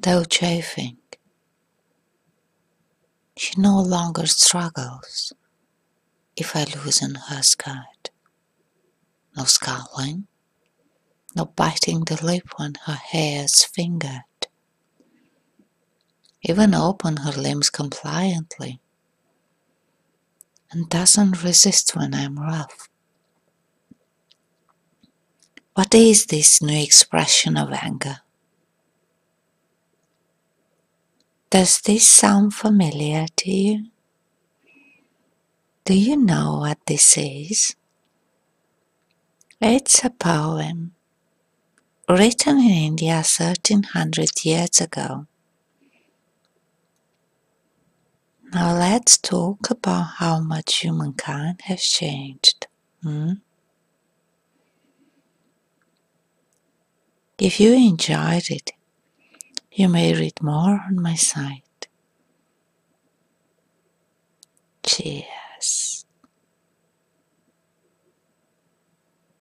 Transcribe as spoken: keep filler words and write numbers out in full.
though chafing, she no longer struggles if I loosen her skirt. No scowling, no biting the lip when her hair's fingered. Even open her limbs compliantly, and doesn't resist when I'm rough. What is this new expression of anger? Does this sound familiar to you? Do you know what this is? It's a poem written in India thirteen hundred years ago. Now let's talk about how much humankind has changed. Hmm? If you enjoyed it, you may read more on my site. Cheers.